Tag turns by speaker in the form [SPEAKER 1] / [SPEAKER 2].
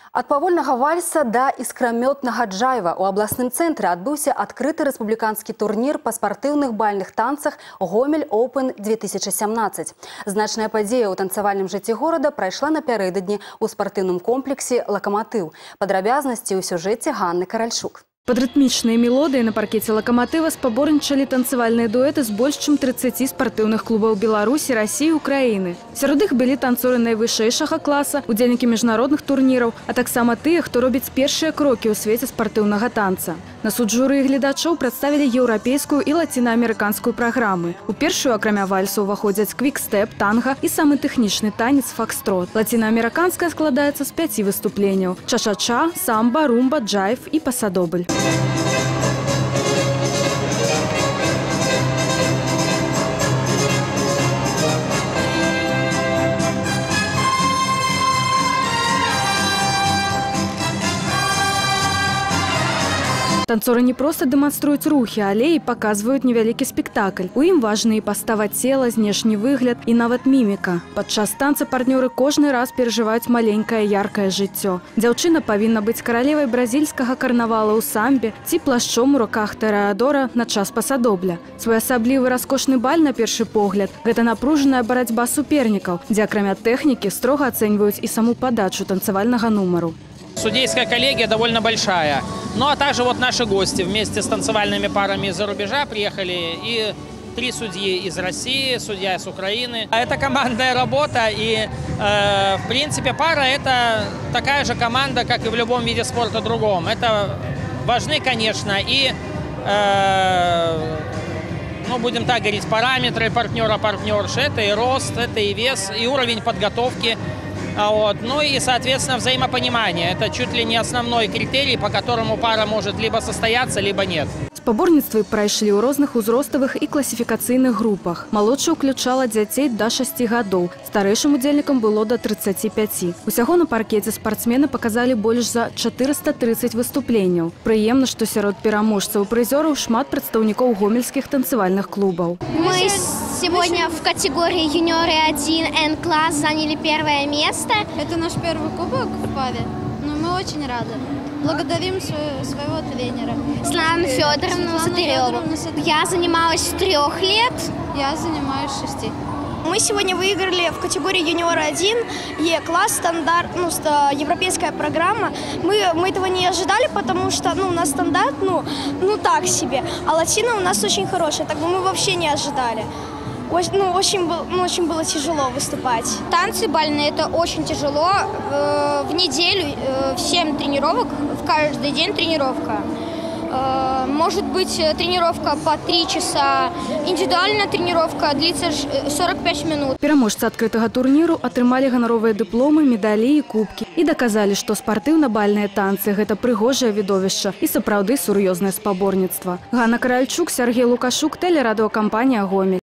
[SPEAKER 1] Ад павольнага вальса да іскрамётнага джайва у абласным цэнтры адбыўся адкрыты рэспубліканскі турнір па спартыўных бальных танцах «Гомель Open 2017». Значная падзея ў танцавальным жыцці горада прайшла напярэдадні ў спартыўным комплексе «Лакаматыў». Падрабязнасці ў сюжэце Ганны Каральчук.
[SPEAKER 2] Под рытмічныя мелодыі на паркеце «Лакаматыва» спаборнічалі танцевальныя дуэты з больш чым 30 спартыўных клубаў Беларусі, России і Украіны. Сярод іх былі танцоры найвышэйшага класа, удзельнікі міжнародных турніраў, а таксама тыя, хто робіць першыя крокі ў свеце спартыўнага танца. На суд журы і гледачоў прадставілі еўрапейскую і лацінаамерыканскую праграмы. У першую, акрамя вальсу, уваходзяць квік-стэп, танга і самы тэхнічны танец фокстрот. Лацінаамерыканская складаецца з 5 выступленняў: ча-ча-ча, самба, румба, джайв і пасадобль. Танцоры не просто дэманструюць рухі, але і паказваюць невялікі спектакль. У ім важны і пастава цела, знешні выгляд і нават міміка. Падчас танца партнёры кожны раз перажываюць маленькае яркае жыццё. Дзяўчына павінна быць каралевай бразільскага карнавала ў самбе ці плашчом у руках тараадора на час пасадобля. Своеасаблівы раскошны баль на першы погляд – гэта напружаная барацьба супернікаў, дзе акрамя тэхнікі строга ацэньваюць і саму падачу танцавальнага нумару.
[SPEAKER 3] Судейская коллегия довольно большая. Ну а также вот наши гости вместе с танцевальными парами из-за рубежа приехали. И 3 судьи из России, судья из Украины. Это командная работа. И в принципе пара – это такая же команда, как и в любом виде спорта другом. Это важны, конечно, и ну, будем так говорить, параметры партнера-партнерши. Это и рост, это и вес, и уровень подготовки. Ну и, соответственно, взаимопонимание. Это чуть ли не основной критерий, по которому пара может либо состояться, либо нет.
[SPEAKER 2] Спаборніцтвы прайшлі ў розных узроставых і класіфікацыйных групах. Малодшая ўключала дзяцей да 6 гадоў. Старэйшым удзельнікам было да 35. Усяго на паркеце спартсмены паказалі больш за 430 выступленняў. Прыемна, што сярод пераможцаў і прызёраў шмат прадстаўнікоў гомельскіх танцевальных клубаў.
[SPEAKER 4] Мы сегодня в категории юниоры 1 N-класс заняли 1 место.
[SPEAKER 5] Это наш первый кубок в паре, но мы очень рады. Благодарим своего тренера.
[SPEAKER 4] Светлану Федоровну Затыреву. Я занималась с 3 лет.
[SPEAKER 5] Я занимаюсь с 6.
[SPEAKER 6] Мы сегодня выиграли в категории юниор 1 Е-класс, стандарт, европейская программа. Мы этого не ожидали, потому что у нас стандарт, так себе, а латино у нас очень хорошая, так бы мы вообще не ожидали. Очень было тяжело выступать.
[SPEAKER 4] Танцы бальные – это очень тяжело. В неделю 7 тренировок, в каждый день тренировка. Может быть тренировка по 3 часа. Индивидуальная тренировка длится 45 минут.
[SPEAKER 2] Пераможцы адкрытага турніру атрымалі ганаровыя дыпломы, медалі і кубкі. І даказалі, што спартыўна-бальныя танцы – гэта прыгожае відовішча і сапраўды сур'ёзнае спаборніцтва. Ганна Каральчук, Сергей Лукашук, тэлерадыёкампанія «Гомель».